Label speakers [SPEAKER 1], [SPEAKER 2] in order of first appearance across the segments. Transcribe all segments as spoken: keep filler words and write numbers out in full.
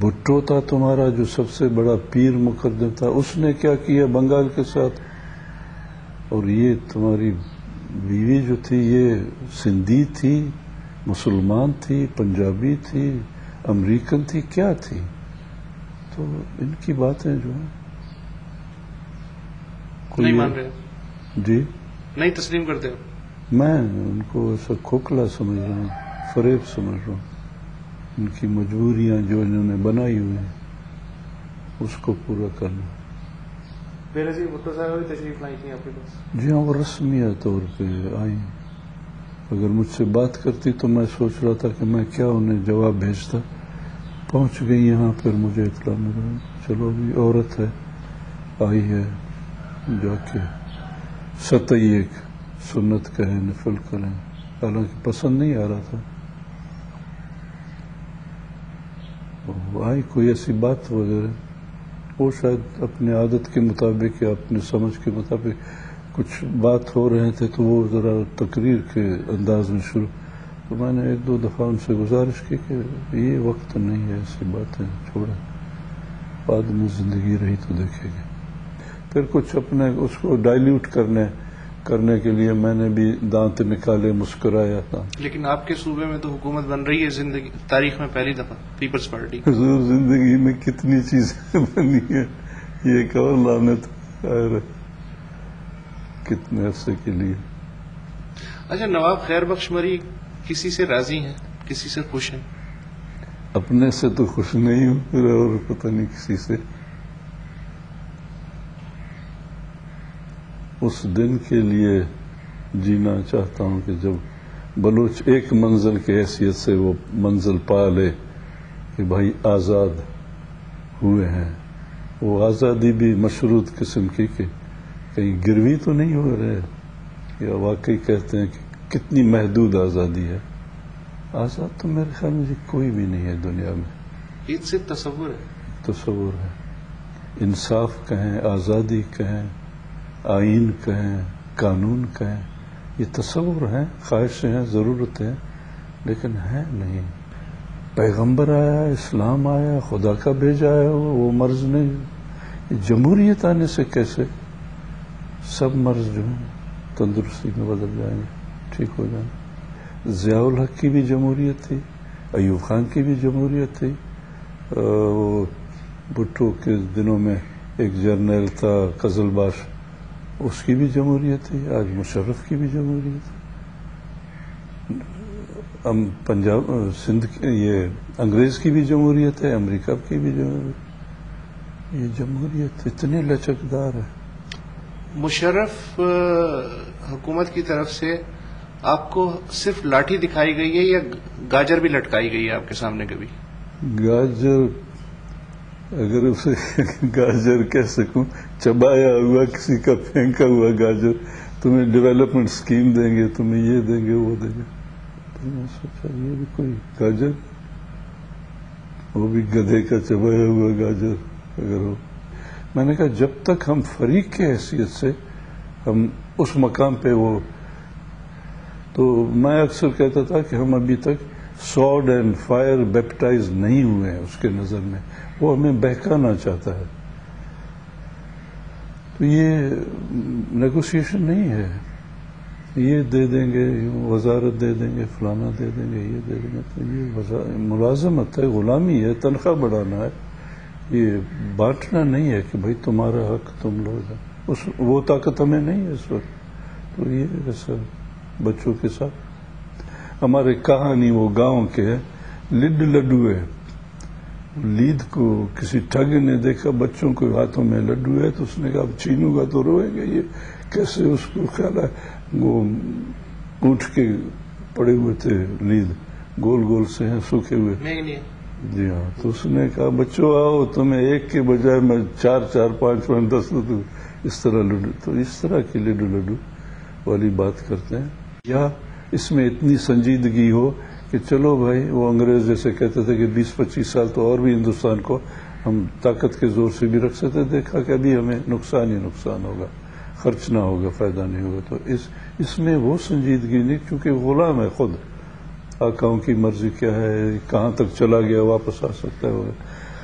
[SPEAKER 1] بھٹو تھا تمہارا جو سب سے بڑا پیر مقدم تھا، اس نے کیا کیا بنگال کے ساتھ؟ اور یہ تمہاری بیوی جو تھی یہ سندھی تھی، مسلمان تھی، پنجابی تھی، امریکن تھی، کیا تھی؟ تو ان کی باتیں جو ہیں
[SPEAKER 2] نہیں مان رہے
[SPEAKER 1] جی
[SPEAKER 2] نہیں تسلیم کرتے ہو؟
[SPEAKER 1] میں ان کو ایسا کھوکھلا سمجھ رہا ہوں، فریب سمجھ رہا ہوں. ان کی مجبوریاں جو انہوں نے بنائی ہوئی ہیں اس کو پورا کرنا.
[SPEAKER 2] بینظیر بھٹو صاحب بھی تشریف لائی تھی آپ کے پاس؟
[SPEAKER 1] جی ہاں، وہ رسمیہ طور پہ آئی. اگر مجھ سے بات کرتی تو میں سوچ رہا تھا کہ میں کیا انہیں جواب بھیجتا. پہنچ گئی یہاں، پھر مجھے اطلاع ملا چلو بھی عورت ہے آئی ہے، جا کے سطحی ایک سنت کہیں، نفل کریں. حالانکہ پسند نہیں آ رہا تھا. آئی کوئی ایسی بات وغیرہ، وہ شاید اپنے عادت کے مطابق یا اپنے سمجھ کے مطابق کچھ بات ہو رہے تھے تو وہ ذرا تقریر کے انداز میں شروع. تو میں نے ایک دو دفعہ ان سے گزارش کی کہ یہ وقت نہیں ہے ایسی باتیں چھوڑیں، بعد میں زندگی رہی تو دیکھے گے. پھر کچھ اپنے اس کو ڈائلیوٹ کرنے کرنے کے لیے میں نے بھی دانت نکالے، مسکرایا تھا.
[SPEAKER 2] لیکن آپ کے صوبے میں تو حکومت بن رہی ہے زندگی تاریخ میں پہلی دفعہ پیپلز پارٹی.
[SPEAKER 1] حضور زندگی میں کتنی چیزیں بنی ہیں، یہ کہو لعنت خیر کتنے عرصے کے لیے.
[SPEAKER 2] اچھا، نواب خیر بخش مری کسی سے راضی ہیں، کسی سے خوش ہیں؟
[SPEAKER 1] اپنے سے تو خوش نہیں ہوں، پھر اور پتہ نہیں کسی سے. اس دن کے لیے جینا چاہتا ہوں کہ جب بلوچ ایک منزل کی حیثیت سے وہ منزل پا لے کہ بھائی آزاد ہوئے ہیں. وہ آزادی بھی مشروط قسم کی کہ کہیں گروی تو نہیں ہو رہے، یا واقعی کہتے ہیں کہ کتنی محدود آزادی ہے. آزاد تو میرے خیال میں کوئی بھی نہیں ہے دنیا میں.
[SPEAKER 2] یہ صرف تصور ہے.
[SPEAKER 1] تصور ہے. انصاف کہیں، آزادی کہیں، آئین کہیں، قانون کہیں، یہ تصور ہیں، خواہشیں ہیں، ضرورتیں ہیں، لیکن ہیں نہیں. پیغمبر آیا، اسلام آیا، خدا کا بھیجا ہے، وہ مرض نہیں. جمہوریت آنے سے کیسے سب مرض جو ہیں تندرستی میں بدل جائیں گے، ٹھیک ہو جائیں گے. ضیاء الحق کی بھی جمہوریت تھی، ایوب خان کی بھی جمہوریت تھی، وہ بھٹو کے دنوں میں ایک جرنیل تھا قزل باش، اس کی بھی جمہوریت تھی. آج مشرف کی بھی جمہوریت ہے. پنجاب سندھ یہ انگریز کی بھی جمہوریت ہے، امریکہ کی بھی جمہوریت. یہ جمہوریت اتنی لچکدار ہے.
[SPEAKER 2] مشرف حکومت کی طرف سے آپ کو صرف لاٹھی دکھائی گئی ہے یا گاجر بھی لٹکائی گئی ہے آپ کے سامنے کبھی؟
[SPEAKER 1] گاجر، اگر اسے گاجر کہہ سکوں، چبایا ہوا کسی کا پھینکا ہوا گاجر. تمہیں ڈیولپمنٹ اسکیم دیں گے، تمہیں یہ دیں گے، وہ دیں گے. تو میں سوچا یہ بھی کوئی گاجر، وہ بھی گدھے کا چبایا ہوا گاجر اگر ہو. میں نے کہا جب تک ہم فریق کی حیثیت سے ہم اس مقام پہ، وہ تو میں اکثر کہتا تھا کہ ہم ابھی تک سوڈ اینڈ فائر بیپٹائز نہیں ہوئے ہیں اس کے نظر میں. وہ ہمیں بہکانا چاہتا ہے. تو یہ نیگوسیشن نہیں ہے، یہ دے دیں گے، وزارت دے دیں گے، فلانا دے دیں گے، یہ دے دیں گے. تو یہ ملازمت ہے، غلامی ہے، تنخواہ بڑھانا ہے. یہ بانٹنا نہیں ہے کہ بھائی تمہارا حق تم لوگ. اس وہ طاقت ہمیں نہیں ہے اس وقت. تو یہ ایسا بچوں کے ساتھ ہمارے کہانی وہ گاؤں کے ہے، لڈ لڈو ہے. لید کو کسی ٹھگ نے دیکھا بچوں کو ہاتھوں میں لڈو ہے تو اس نے کہا اب چھینوں گا تو روئیں گے. یہ کیسے؟ اس کو خیال ہے وہ اونٹ کے پڑے ہوئے تھے لید، گول گول سے ہیں سوکھے ہوئے. جی ہاں. تو اس نے کہا بچوں آؤ، تمہیں ایک کے بجائے میں چار چار پانچ پانچ دس دو. اس طرح لڈو، تو اس طرح کی لڈو لڈو والی بات کرتے ہیں. یا اس میں اتنی سنجیدگی ہو کہ چلو بھائی، وہ انگریز جیسے کہتے تھے کہ بیس پچیس سال تو اور بھی ہندوستان کو ہم طاقت کے زور سے بھی رکھ سکتے. دیکھا کہ ابھی ہمیں نقصان ہی نقصان ہوگا، خرچ نہ ہوگا، فائدہ نہیں ہوگا. تو اس اس میں وہ سنجیدگی نہیں، کیونکہ غلام ہے خود. آقاؤں کی مرضی کیا ہے، کہاں تک چلا گیا واپس آ سکتا ہے.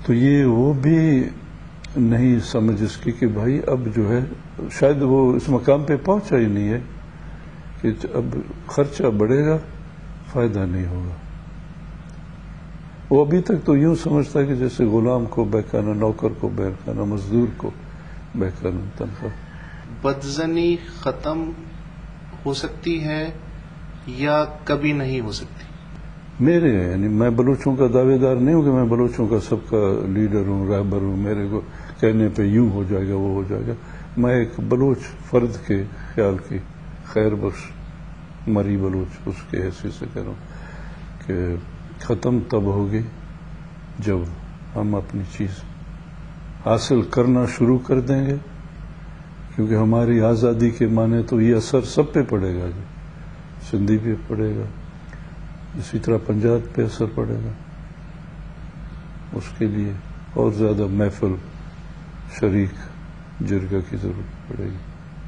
[SPEAKER 1] تو یہ وہ بھی نہیں سمجھ اس کی کہ بھائی اب جو ہے شاید وہ اس مقام پہ پہنچا ہی نہیں ہے کہ اب خرچہ بڑھے گا فائدہ نہیں ہوگا. وہ ابھی تک تو یوں سمجھتا ہے کہ جیسے غلام کو بہکانا، نوکر کو بہکانا، مزدور کو بہکانا تنخواہ.
[SPEAKER 2] بدزنی ختم ہو سکتی ہے یا کبھی نہیں ہو سکتی؟
[SPEAKER 1] میرے یعنی میں بلوچوں کا دعوے دار نہیں ہوں کہ میں بلوچوں کا سب کا لیڈر ہوں، رہبر ہوں، میرے کو کہنے پہ یوں ہو جائے گا وہ ہو جائے گا. میں ایک بلوچ فرد کے خیال کی خیر بخش مری بلوچ اس کے حیثیت سے کہہ رہا ہوں کہ ختم تب ہوگی جب ہم اپنی چیز حاصل کرنا شروع کر دیں گے، کیونکہ ہماری آزادی کے معنی تو یہ اثر سب پہ پڑے گا، جی سندھی پہ پڑے گا، اسی طرح پنجاب پہ اثر پڑے گا. اس کے لیے اور زیادہ محفل شریک جرگہ کی ضرورت پڑے گی.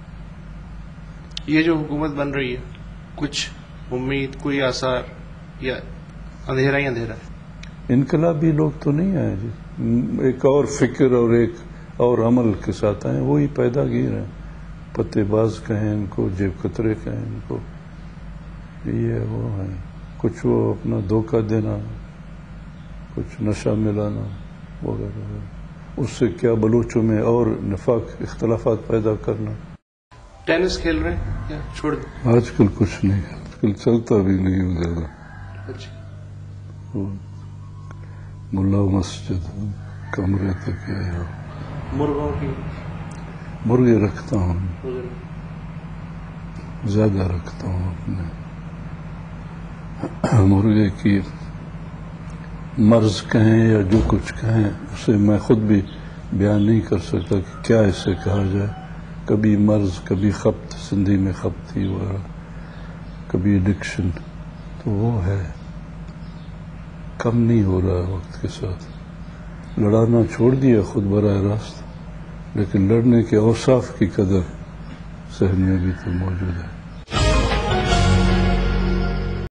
[SPEAKER 2] یہ جو حکومت بن رہی ہے کچھ امید، کوئی آثار، یا اندھیرا ہی اندھیرا ہے؟
[SPEAKER 1] انقلابی لوگ تو نہیں آئے جی، ایک اور فکر اور ایک اور عمل کے ساتھ آئے، وہی پیدا گیر ہیں. پتے باز کہیں ان کو، جیب کترے کہیں ان کو، یہ وہ ہیں. کچھ وہ اپنا دھوکہ دینا، کچھ نشہ ملانا وغیرہ وغیرہ. اس سے کیا بلوچوں میں اور نفاق، اختلافات پیدا کرنا.
[SPEAKER 2] ٹینس کھیل رہے ہیں یا چھوڑ دیں؟
[SPEAKER 1] آج کل کچھ نہیں، آج کل چلتا بھی نہیں ہوں زیادہ.
[SPEAKER 2] اچھا.
[SPEAKER 1] ملا مسجد کمرے تک آیا.
[SPEAKER 2] مرغوں کی
[SPEAKER 1] مرغے رکھتا ہوں، زیادہ رکھتا ہوں اپنے. مرغے کی مرض کہیں یا جو کچھ کہیں اسے میں خود بھی بیان نہیں کر سکتا کہ کیا اسے کہا جائے. کبھی مرض، کبھی خپت، سندھی میں خپت تھی وغیرہ، کبھی ایڈکشن. تو وہ ہے، کم نہیں ہو رہا ہے وقت کے ساتھ. لڑانا چھوڑ دیا خود براہ راست، لیکن لڑنے کے اوصاف کی قدر ذہن میں بھی تو موجود ہے.